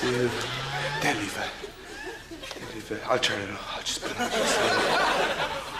Steve, don't leave her. Don't leave her. I'll turn it off. I'll just put it on.